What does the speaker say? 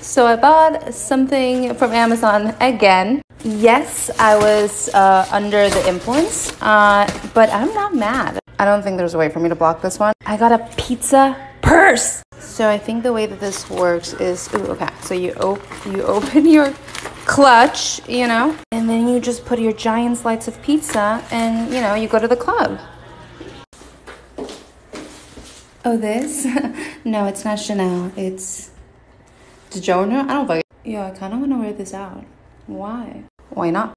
So I bought something from Amazon again. Yes, I was under the influence, but I'm not mad. I don't think there's a way for me to block this one. I got a pizza purse. So I think the way that this works is, okay, so you open your clutch, you know, and then you just put your giant slice of pizza and, you know, you go to the club. Oh, this? No, it's not Chanel. It's DiGiorno. I don't fucking. Yeah, I kind of want to wear this out. Why? Why not?